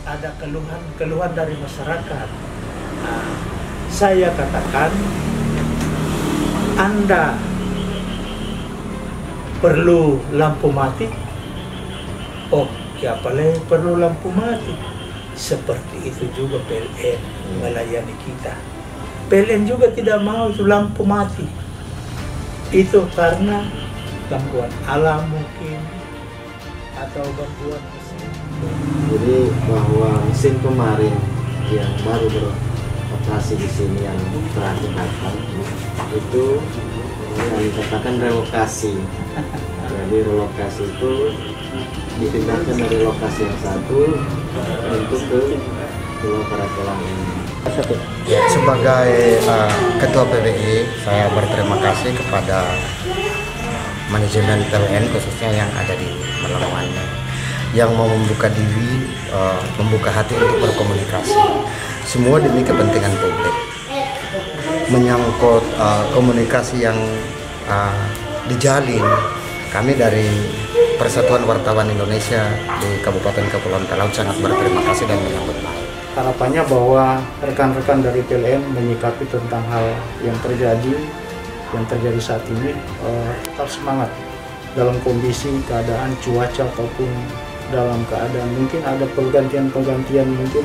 ada keluhan dari masyarakat. Nah, saya katakan, Anda perlu lampu mati. Oh, siapa lagi perlu lampu mati? Seperti itu juga PLN melayani kita. PLN juga tidak mau itu lampu mati. Itu karena gangguan alam mungkin, atau gangguan mesin. Jadi bahwa mesin kemarin yang baru beroperasi di sini yang terakhir datang itu yang dikatakan relokasi. Jadi relokasi itu dipindahkan dari lokasi yang satu untuk ke Pulau Parakelang ini. Ya, sebagai Ketua PBI, saya berterima kasih kepada manajemen PLN khususnya yang ada di Melongowane yang mau membuka diri, membuka hati untuk berkomunikasi. Semua demi kepentingan publik. Menyangkut komunikasi yang dijalin, kami dari Persatuan Wartawan Indonesia di Kabupaten Kepulauan Talaut sangat berterima kasih dan menyambut baik. Harapannya bahwa rekan-rekan dari PLN menyikapi tentang hal yang terjadi saat ini tetap semangat dalam kondisi keadaan cuaca ataupun dalam keadaan mungkin ada pergantian mungkin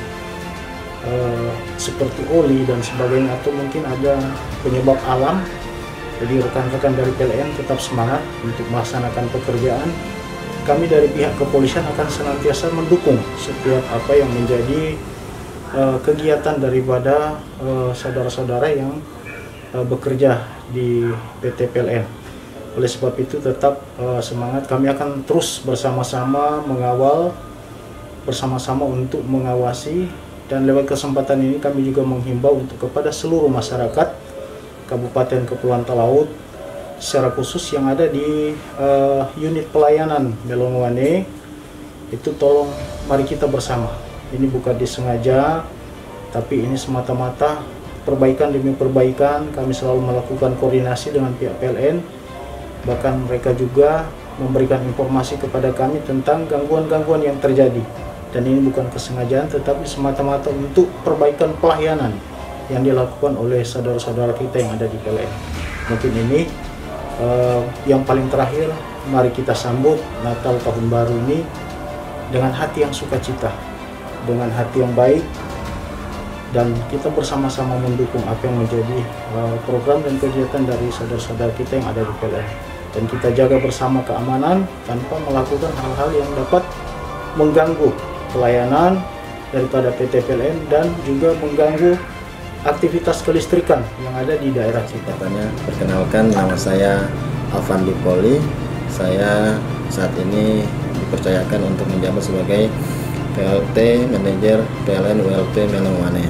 seperti oli dan sebagainya, atau mungkin ada penyebab alam. Jadi rekan-rekan dari PLN tetap semangat untuk melaksanakan pekerjaan. Kami dari pihak kepolisian akan senantiasa mendukung setiap apa yang menjadi kegiatan daripada saudara-saudara yang bekerja di PT PLN. Oleh sebab itu tetap semangat, kami akan terus bersama-sama mengawal, bersama-sama untuk mengawasi, dan lewat kesempatan ini kami juga menghimbau untuk kepada seluruh masyarakat Kabupaten Kepulauan Talaut, secara khusus yang ada di unit pelayanan Melongowane, itu tolong mari kita bersama. Ini bukan disengaja, tapi ini semata-mata perbaikan demi perbaikan. Kami selalu melakukan koordinasi dengan pihak PLN, bahkan mereka juga memberikan informasi kepada kami tentang gangguan-gangguan yang terjadi. Dan ini bukan kesengajaan, tetapi semata-mata untuk perbaikan pelayanan yang dilakukan oleh saudara-saudara kita yang ada di PLN. Mungkin ini yang paling terakhir, mari kita sambut Natal Tahun Baru ini dengan hati yang sukacita, dengan hati yang baik, dan kita bersama-sama mendukung apa yang menjadi program dan kegiatan dari saudara-saudara kita yang ada di PLN. Dan kita jaga bersama keamanan tanpa melakukan hal-hal yang dapat mengganggu pelayanan daripada PT PLN dan juga mengganggu aktivitas kelistrikan yang ada di daerah kita. Perkenalkan, nama saya Alvan Dipoli. Saya saat ini dipercayakan untuk menjabat sebagai PLT Manajer PLN WLP Melongowane.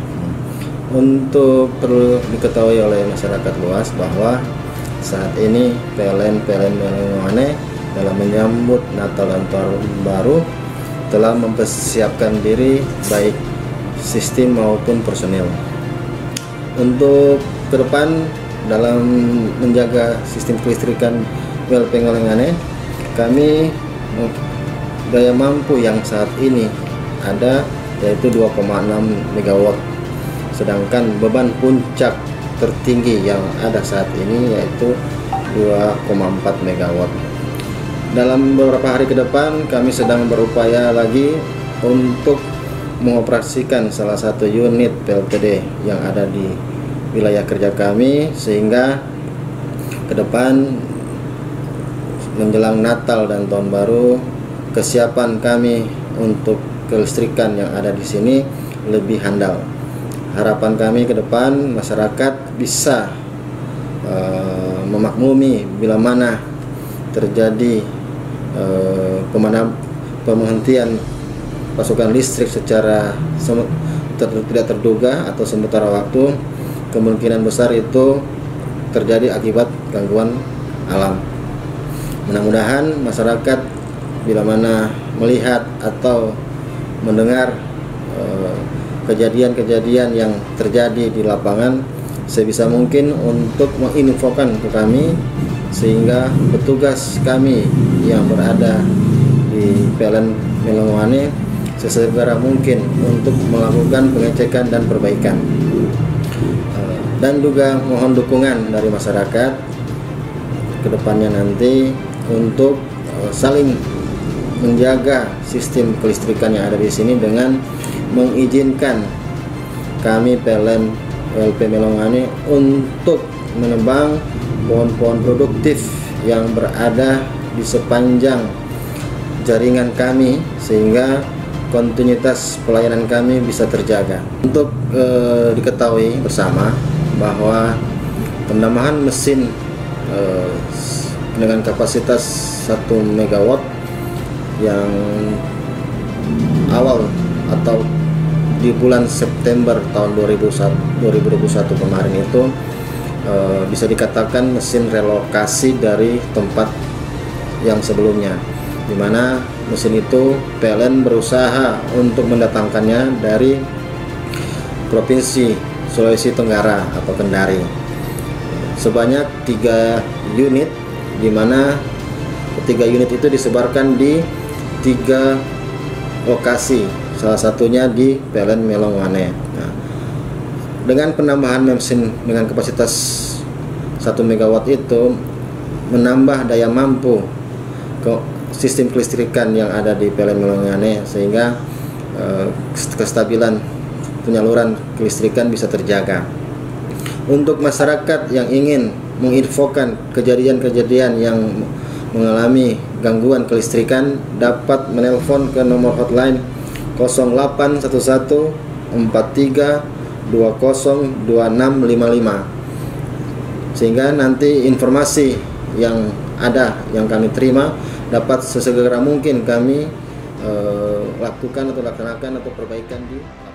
Untuk perlu diketahui oleh masyarakat luas bahwa saat ini PLN Melongowane dalam menyambut Natal dan Tahun Baru telah mempersiapkan diri baik sistem maupun personil. Untuk ke depan dalam menjaga sistem kelistrikan WLP Melongowane, kami daya mampu yang saat ini ada yaitu 2,6 MW, sedangkan beban puncak tertinggi yang ada saat ini yaitu 2,4 MW. Dalam beberapa hari ke depan kami sedang berupaya lagi untuk mengoperasikan salah satu unit PLTD yang ada di wilayah kerja kami, sehingga ke depan menjelang Natal dan Tahun Baru kesiapan kami untuk kelistrikan yang ada di sini lebih handal. Harapan kami ke depan masyarakat bisa memaklumi bila mana terjadi penghentian pasokan listrik secara tidak terduga atau sementara waktu, kemungkinan besar itu terjadi akibat gangguan alam. Mudah-mudahan masyarakat bila mana melihat atau mendengar kejadian-kejadian yang terjadi di lapangan, sebisa mungkin untuk menginfokan ke kami, sehingga petugas kami yang berada di PLN Melongowane sesegera mungkin untuk melakukan pengecekan dan perbaikan. Dan juga mohon dukungan dari masyarakat ke depannya nanti untuk saling menjaga sistem kelistrikan yang ada di sini dengan mengizinkan kami PLN WLP Melongwane untuk menebang pohon-pohon produktif yang berada di sepanjang jaringan kami sehingga kontinuitas pelayanan kami bisa terjaga. Untuk diketahui bersama bahwa penambahan mesin dengan kapasitas 1 MW yang awal atau di bulan September tahun 2021 kemarin itu bisa dikatakan mesin relokasi dari tempat yang sebelumnya, di mana mesin itu PLN berusaha untuk mendatangkannya dari Provinsi Sulawesi Tenggara atau Kendari sebanyak 3 unit, di mana 3 unit itu disebarkan di 3 lokasi, salah satunya di PLN Melongwane. Nah, dengan penambahan mesin dengan kapasitas 1 MW itu menambah daya mampu ke sistem kelistrikan yang ada di PLN Melongwane sehingga kestabilan penyaluran kelistrikan bisa terjaga. Untuk masyarakat yang ingin menginfokan kejadian-kejadian yang mengalami gangguan kelistrikan dapat menelpon ke nomor hotline 0811 43 202655 sehingga nanti informasi yang ada yang kami terima dapat sesegera mungkin kami lakukan atau laksanakan atau perbaikan di